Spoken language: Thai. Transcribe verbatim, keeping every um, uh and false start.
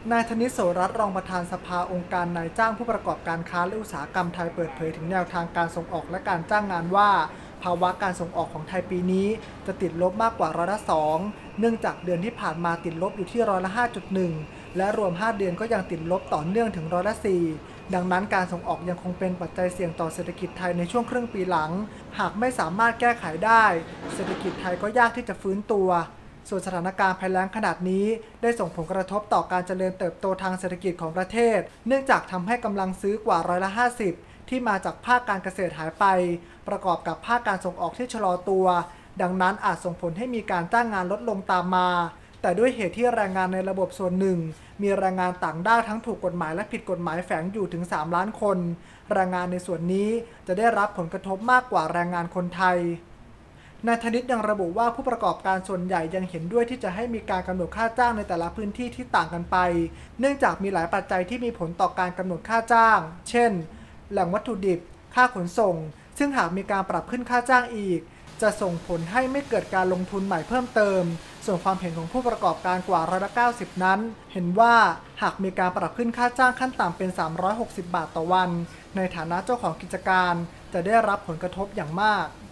นายธนิต โสรัตน์ รองประธานสภาองค์การนายจ้างผู้ประกอบการค้าและอุตสาหกรรมไทยเปิดเผยถึงแนวทางการส่งออกและการจ้างงานว่าภาวะการส่งออกของไทยปีนี้จะติดลบมากกว่าร้อยละสองเนื่องจากเดือนที่ผ่านมาติดลบอยู่ที่ร้อยละห้าจุดหนึ่งและรวมห้าเดือนก็ยังติดลบต่อเนื่องถึงร้อยละสี่ดังนั้นการส่งออกยังคงเป็นปัจจัยเสี่ยงต่อเศรษฐกิจไทยในช่วงครึ่งปีหลังหากไม่สามารถแก้ไขได้เศรษฐกิจไทยก็ยากที่จะฟื้นตัวส่วนสถานการณ์ภัยแล้งขนาดนี้ได้ส่งผลกระทบต่อการเจริญเติบโตทางเศรษฐกิจของประเทศเนื่องจากทำให้กำลังซื้อกว่าร้อยละห้าสิบที่มาจากภาคการเกษตรหายไปประกอบกับภาคการส่งออกที่ชะลอตัวดังนั้นอาจส่งผลให้มีการจ้างงานลดลงตามมาแต่ด้วยเหตุที่แรงงานในระบบส่วนหนึ่งมีแรงงานต่างด้าวทั้งถูกกฎหมายและผิดกฎหมายแฝงอยู่ถึงสามล้านคนแรงงานในส่วนนี้จะได้รับผลกระทบมากกว่าแรงงานคนไทยนายธนิตยังระบุว่าผู้ประกอบการส่วนใหญ่ยังเห็นด้วยที่จะให้มีการกำหนดค่าจ้างในแต่ละพื้นที่ที่ต่างกันไปเนื่องจากมีหลายปัจจัยที่มีผลต่อการกำหนดค่าจ้างเช่นแหล่งวัตถุดิบค่าขนส่งซึ่งหากมีการปรับขึ้นค่าจ้างอีกจะส่งผลให้ไม่เกิดการลงทุนใหม่เพิ่มเติมส่วนความเห็นของผู้ประกอบการกว่าร้อยละเก้าสิบนั้นเห็นว่าหากมีการปรับขึ้นค่าจ้างขั้นต่ำเป็นสามร้อยหกสิบบาทต่อวันในฐานะเจ้าของกิจการจะได้รับผลกระทบอย่างมาก